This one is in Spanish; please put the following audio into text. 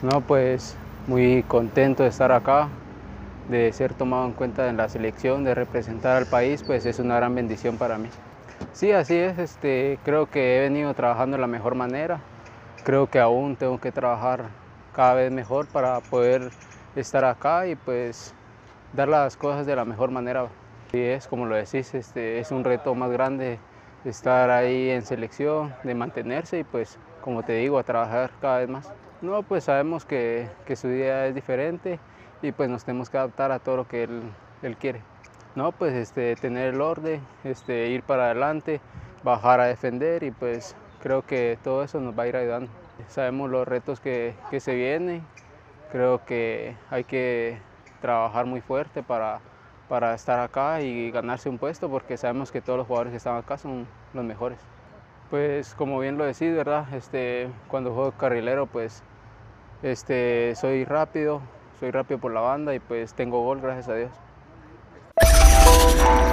No, pues muy contento de estar acá, de ser tomado en cuenta en la selección, de representar al país, pues es una gran bendición para mí. Sí, así es, creo que he venido trabajando de la mejor manera, creo que aún tengo que trabajar cada vez mejor para poder estar acá y pues dar las cosas de la mejor manera. Y es como lo decís, es un reto más grande estar ahí en selección, de mantenerse y pues como te digo, a trabajar cada vez más. No, pues sabemos que su día es diferente y pues nos tenemos que adaptar a todo lo que él quiere. No, pues tener el orden, ir para adelante, bajar a defender y pues creo que todo eso nos va a ir ayudando. Sabemos los retos que se vienen, creo que hay que trabajar muy fuerte para estar acá y ganarse un puesto porque sabemos que todos los jugadores que están acá son los mejores. Pues como bien lo decís, ¿verdad? Cuando juego carrilero pues soy rápido por la banda y pues tengo gol, gracias a Dios.